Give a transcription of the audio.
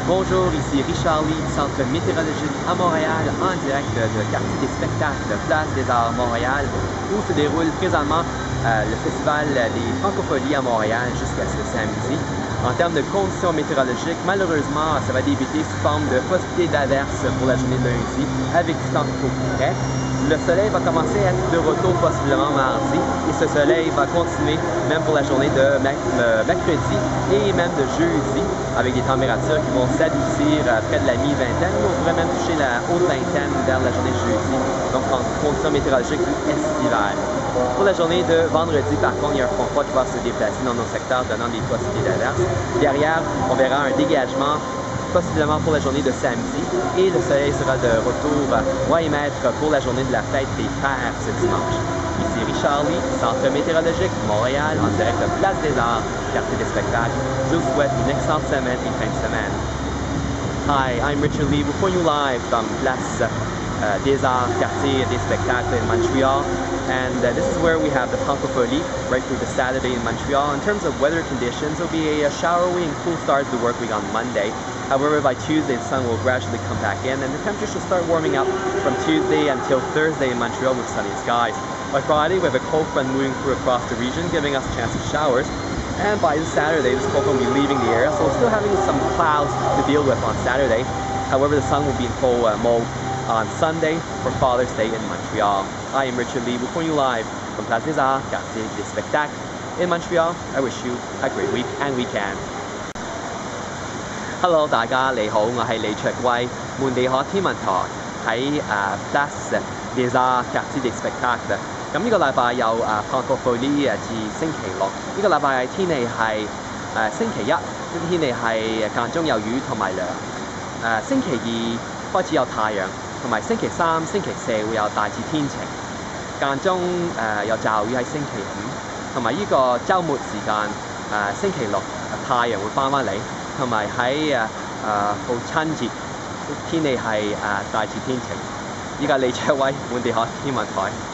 Bonjour, ici Richard Lee, Centre météorologique à Montréal, en direct de quartier des spectacles de Place des Arts Montréal, où se déroule présentement le festival des Francopholies à Montréal jusqu'à ce samedi. En termes de conditions météorologiques, malheureusement, ça va débuter sous forme de possibilité d'averses pour la journée de lundi, avec du temps plutôt frais. Le soleil va commencer à être de retour possiblement mardi, et ce soleil va continuer même pour la journée de mercredi et même de jeudi, avec des températures qui vont s'adoucir près de la mi-vingtaine, ou on pourrait même toucher la haute vingtaine vers la journée de jeudi, donc en conditions météorologiques estivales. Pour la journée de vendredi, par contre, il y a un front froid qui va se déplacer dans nos secteurs, donnant des possibilités d'averses. Derrière, on verra un dégagement possiblement pour la journée de samedi, et le soleil sera de retour roi et maître pour la journée de la fête des Pères ce dimanche. Ici Richard Lee, Centre météorologique Montréal, en direct de Place des Arts, quartier des spectacles. Je vous souhaite une excellente semaine et fin de semaine. Hi, I'm Richard Lee, reporting you live from Place des Arts, quartier des spectacles in Montreal. And this is where we have the Francophonie right through the Saturday in Montreal. In terms of weather conditions, it will be a showery and cool start to the work week on Monday. However, by Tuesday, the sun will gradually come back in, and the temperature should start warming up from Tuesday until Thursday in Montreal with sunny skies. By Friday, we have a cold front moving through across the region, giving us a chance of showers. And by Saturday, this cold front will be leaving the area, so we're still having some clouds to deal with on Saturday. However, the sun will be in full mode on Sunday for Father's Day in Montreal. I am Richard Lee, reporting you live from Place des Arts, quartier des spectacles in Montreal. I wish you a great week and weekend. Hello， 大家你好，我係李卓威，滿地可天文台喺Place des Arts quartier des spectacles。咁呢個禮拜有Francophonie至星期六，呢個禮拜天氣係星期一天氣係間中有雨同埋涼，星期二開始有太陽，同埋星期三、星期四會有大致天晴，間中有驟雨喺星期五，同埋呢個週末時間星期六太陽會翻嚟。同埋喺父親節天氣係大致天晴。依家李卓威滿地可天文台。